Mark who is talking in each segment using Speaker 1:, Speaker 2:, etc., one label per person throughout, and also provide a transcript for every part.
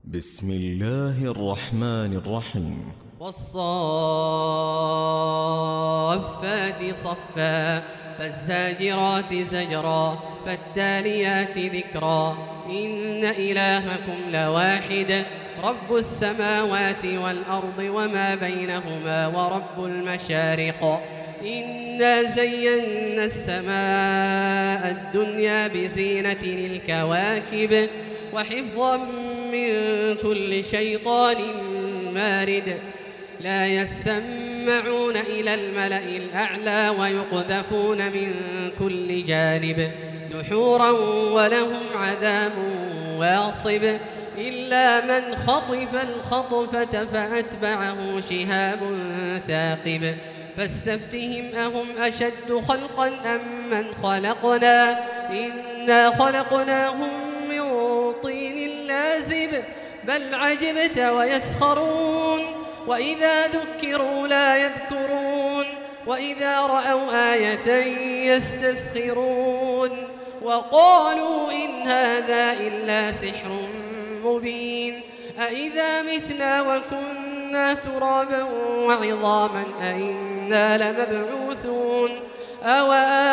Speaker 1: بسم الله الرحمن الرحيم.
Speaker 2: والصافات صفا فالزاجرات زجرا فالتاليات ذكرا إن إلهكم لواحد رب السماوات والأرض وما بينهما ورب المشارق إنا زينا السماء الدنيا بزينة الكواكب وحفظا من كل شيطان مارد لا يسمعون إلى الملأ الأعلى ويقذفون من كل جانب دحورا ولهم عذاب واصب إلا من خطف الخطفة فأتبعه شهاب ثاقب فاستفتهم أهم أشد خلقا أم من خلقنا إنا خلقناهم من طين لازب بل عجبت ويسخرون وإذا ذكروا لا يذكرون وإذا رأوا آية يستسخرون وقالوا إن هذا إلا سحر مبين أإذا متنا وكنا ترابا وعظاما أإنا لمبعوثون أو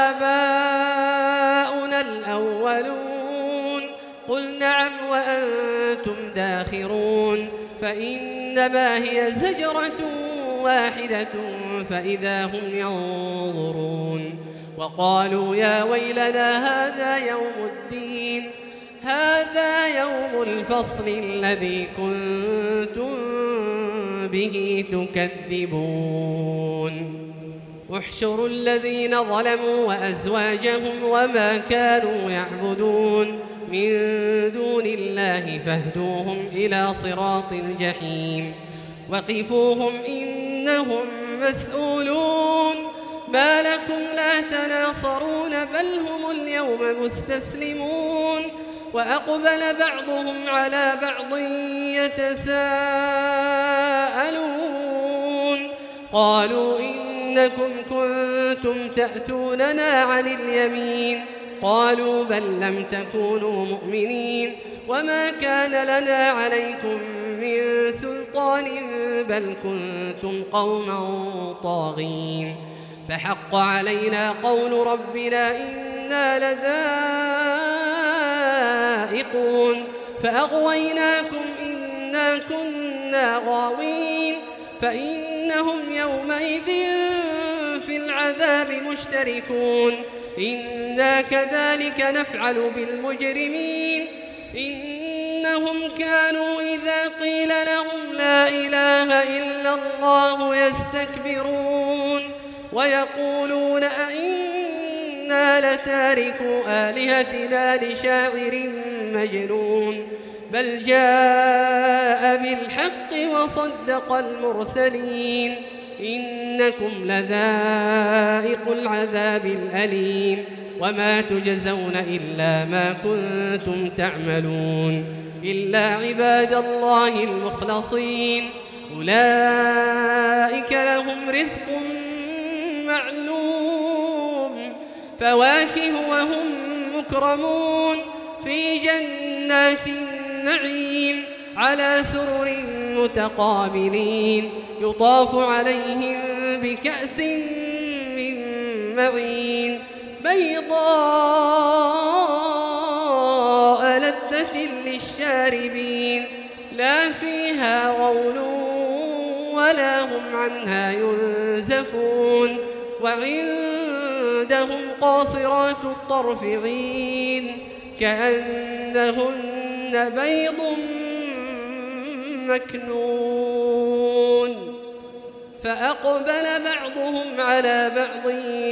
Speaker 2: آباؤنا الأولون قل نعم وأنتم داخرون فإنما هي زجرة واحدة فإذا هم ينظرون وقالوا يا ويلنا هذا يوم الدين هذا يوم الفصل الذي كنتم به تكذبون احشروا الذين ظلموا وأزواجهم وما كانوا يعبدون من دون الله فاهدوهم إلى صراط الجحيم وقفوهم إنهم مسؤولون ما لكم لا تناصرون بل هم اليوم مستسلمون وأقبل بعضهم على بعض يتساءلون قالوا إنكم كنتم تأتوننا عن اليمين قالوا بل لم تكونوا مؤمنين وما كان لنا عليكم من سلطان بل كنتم قوما طاغين فحق علينا قول ربنا إنا لذائقون فأغويناكم إنا كنا غاوين فإنهم يومئذ في العذاب مشتركون إنا كذلك نفعل بالمجرمين إنهم كانوا إذا قيل لهم لا إله إلا الله يستكبرون ويقولون أئنا لتاركو آلهتنا لشاعر مجنون بل جاء بالحق وصدق المرسلين إنكم لذائق العذاب الأليم وما تجزون إلا ما كنتم تعملون إلا عباد الله المخلصين أولئك لهم رزق معلوم فواكه وهم مكرمون في جنات النعيم على سرر متقابلين يطاف عليهم بكأس من معين بيضاء لذة للشاربين لا فيها غول ولا هم عنها ينزفون وعندهم قاصرات الطرف عين كأنهن بيض مكنون فأقبل بعضهم على بعض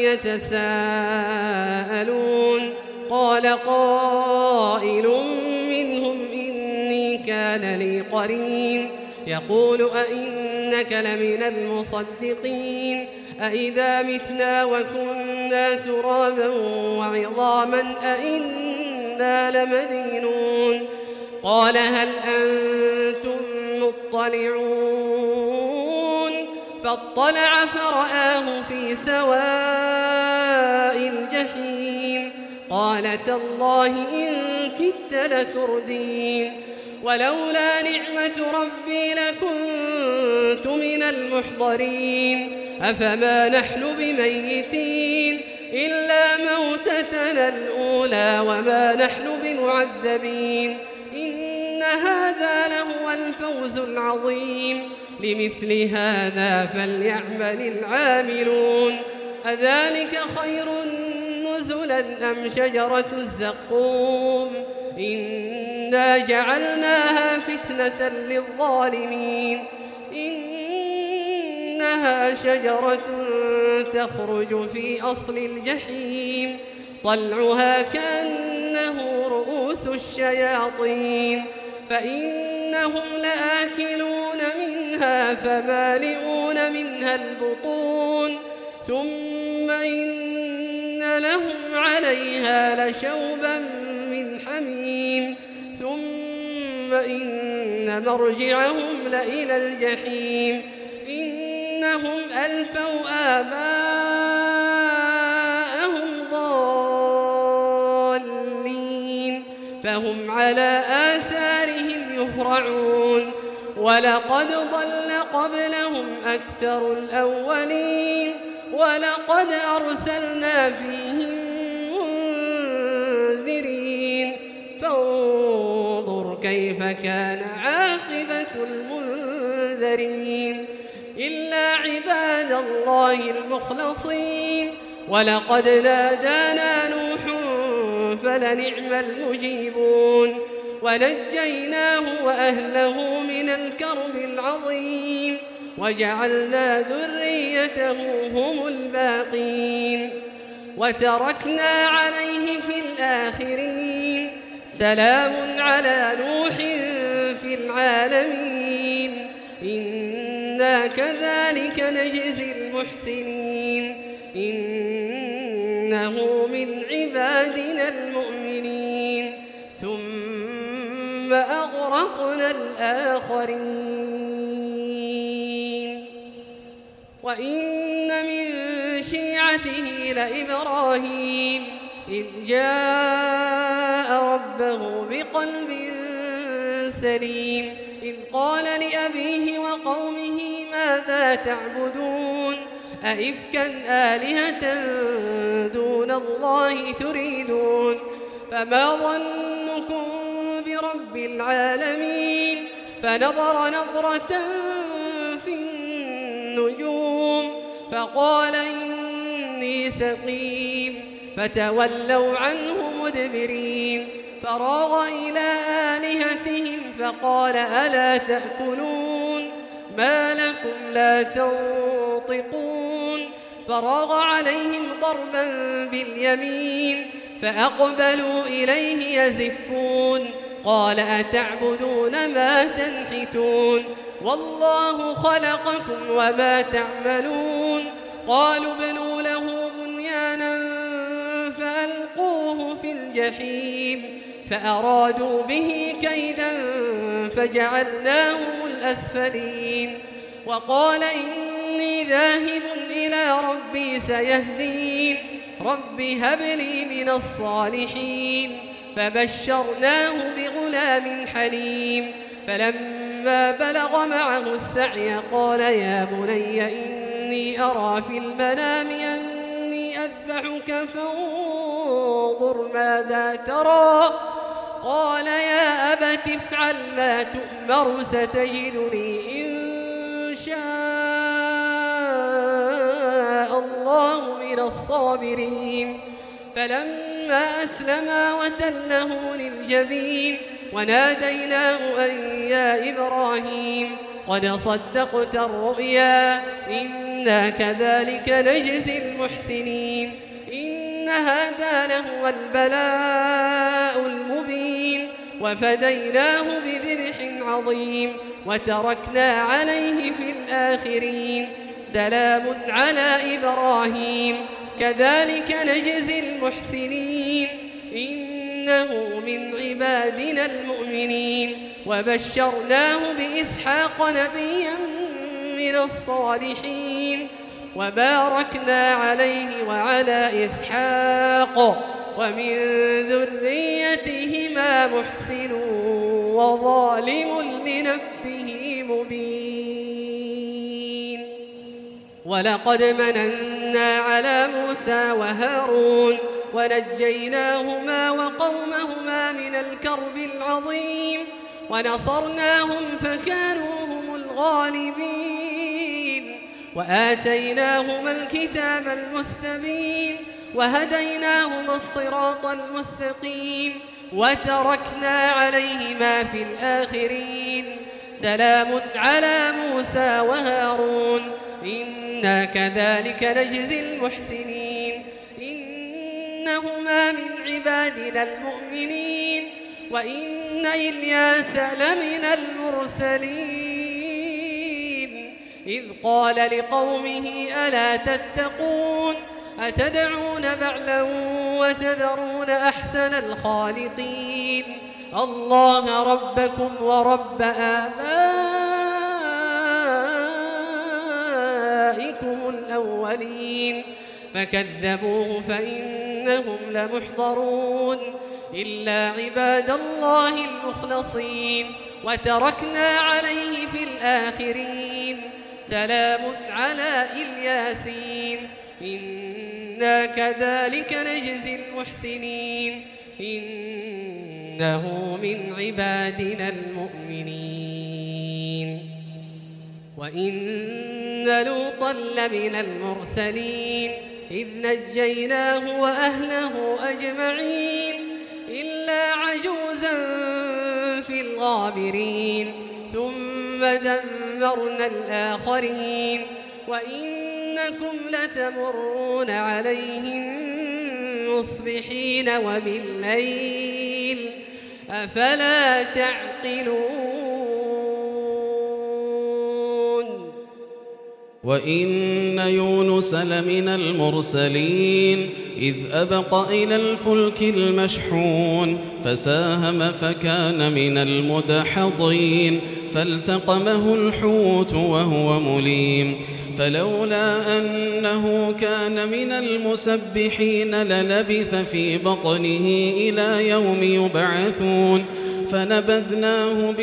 Speaker 2: يتساءلون قال قائل منهم إني كان لي قرين يقول أئنك لمن المصدقين أئذا متنا وكنا ترابا وعظاما أئنا لمدينون قال هل أنتم مطلعون فاطلع فرآه في سواء الجحيم قال تالله إن كدت لتردين ولولا نعمة ربي لكنت من المحضرين أفما نحن بميتين إلا موتتنا الأولى وما نحن بمعذبين إن هذا لهو الفوز العظيم لمثل هذا فليعمل العاملون أذلك خير نزلا أم شجرة الزقوم إنا جعلناها فتنة للظالمين إنها شجرة تخرج في أصل الجحيم طلعها كأنه رؤوس الشياطين فإنهم لآكلون منها فمالئون منها البطون ثم إن لهم عليها لشوبا من حميم ثم إن مرجعهم لإلى الجحيم إنهم ألفوا آباءهم ضالين فهم على آثارهم يهرعون ولقد ضل قبلهم أكثر الأولين ولقد أرسلنا فيهم منذرين فانظر كيف كان عاقبة المنذرين إلا عباد الله المخلصين ولقد نادانا نوح فلنعم المجيبون ونجيناه وأهله من الكرب العظيم وجعلنا ذريته هم الباقين وتركنا عليه في الآخرين سلام على نوح في العالمين إنا كذلك نجزي المحسنين إنه من عبادنا المؤمنين ثم أغرقنا الآخرين وإن من شيعته لإبراهيم إذ جاء ربه بقلب سليم إذ قال لأبيه وقومه ماذا تعبدون أئفكا آلهة دون الله تريدون فما ظنكم برب العالمين فنظر نظرة في النجوم فقال إني سقيم فتولوا عنه مدبرين فراغ إلى آلهتهم فقال ألا تأكلون ما لكم لا تنطقون فراغ عليهم ضربا باليمين فأقبلوا إليه يزفون قال أتعبدون ما تنحتون والله خلقكم وما تعملون قالوا ابنوا له بنيانا فألقوه في الجحيم فأرادوا به كيدا فجعلناهم الأسفلين وقال إني ذاهب إلى ربي سيهدين رب هب لي من الصالحين فبشرناه بغلام حليم فلما بلغ معه السعي قال يا بني إني أرى في المنام أني أذبحك فانظر ماذا ترى قال يا أبت افعل ما تؤمر ستجدني إن شاء الله من الصابرين فلما أسلما وتله للجبين وناديناه أن يا إبراهيم قد صدقت الرؤيا إنا كذلك نجزي المحسنين إن هذا لهو البلاء المبين وفديناه بذبح عظيم وتركنا عليه في الآخرين سلام على إبراهيم كذلك نجزي المحسنين إنه من عبادنا المؤمنين وبشرناه بإسحاق نبيا من الصالحين وباركنا عليه وعلى إسحاق ومن ذريتهما محسن وهو ظالم لنفسه مبين. ولقد مننا على موسى وهارون ونجيناهما وقومهما من الكرب العظيم ونصرناهم فكانوا هم الغالبين. وآتيناهما الكتاب المستبين وهديناهما الصراط المستقيم وتركنا عليهما في الآخرين. سلام على موسى وهارون إنا كذلك نجزي المحسنين إنهما من عبادنا المؤمنين. وإن إلياس لمن المرسلين إذ قال لقومه ألا تتقون أتدعون بعلا وتذرون أحسن الخالقين الله ربكم ورب آبائكم الأولين. فكذبوه فإنهم لمحضرون إلا عباد الله المخلصين وتركنا عليه في الآخرين. سلام على الياسين إنا كذلك نجزي المحسنين إنه من عبادنا المؤمنين. وإن لوطا لمن المرسلين إذ نجيناه وأهله أجمعين إلا عجوزا في الغابرين ثم دمرنا الآخرين. وإنكم لتمرون عليهم مصبحين وبالليل أفلا تعقلون.
Speaker 3: وإن يونس لمن المرسلين إذ أبق إلى الفلك المشحون فساهم فكان من المدحضين فالتقمه الحوت وهو مليم فلولا أنه كان من المسبحين للبث في بطنه إلى يوم يبعثون فنبذناه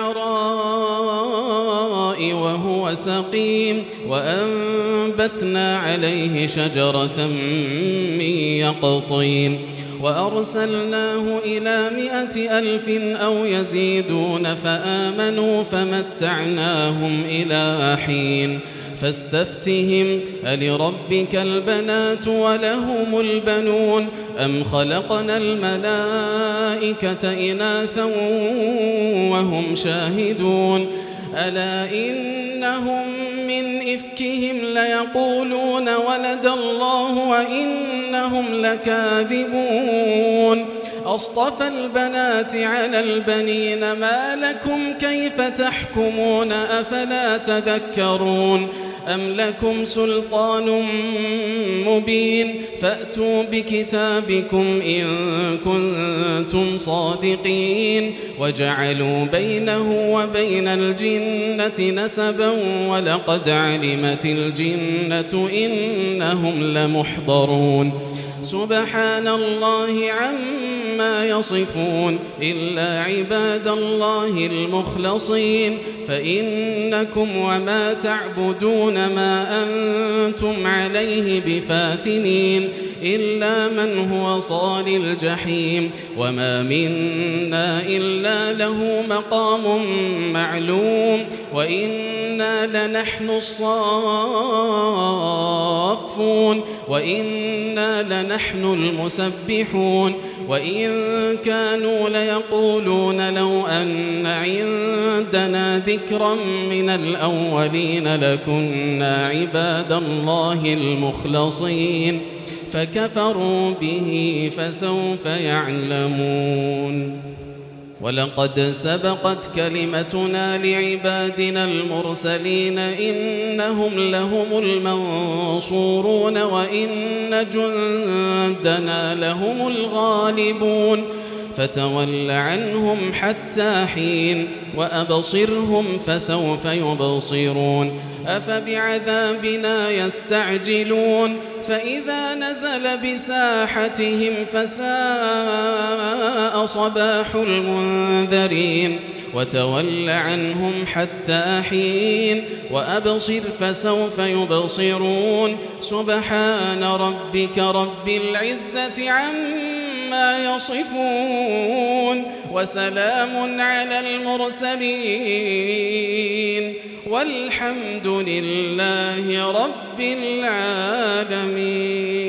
Speaker 3: بالعراء وهو سقيم وأنبتنا عليه شجرة من يقطين وأرسلناه إلى 100,000 أو يزيدون فآمنوا فمتعناهم إلى حين فاستفتهم ألربك البنات ولهم البنون أم خلقنا الملائكة إناثا وهم شاهدون ألا إنهم من إفكهم ليقولون ولد الله وإنهم لكاذبون أصطفى البنات على البنين ما لكم كيف تحكمون أفلا تذكرون أم لكم سلطان مبين فأتوا بكتابكم إن كنتم صادقين وجعلوا بينه وبين الجنة نسبا ولقد علمت الجنة إنهم لمحضرون سبحان الله عما يصفون إلا عباد الله المخلصين فإنكم وما تعبدون ما أنتم عليه بفاتنين إلا من هو صال الجحيم وما منا إلا له مقام معلوم وإنا لنحن الصافون وإنا لنحن المسبحون وإن كانوا ليقولون لو أن عندنا ذكرا من الأولين لكنا عباد الله المخلصين فكفروا به فسوف يعلمون ولقد سبقت كلمتنا لعبادنا المرسلين إنهم لهم المنصورون وإن جندنا لهم الغالبون فتول عنهم حتى حين وأبصرهم فسوف يبصرون أفبعذابنا يستعجلون فإذا نزل بساحتهم فساء صباح المنذرين وتول عنهم حتى حين وأبصر فسوف يبصرون سبحان ربك رب العزة عما يصفون وسلام على المرسلين والحمد لله رب العالمين.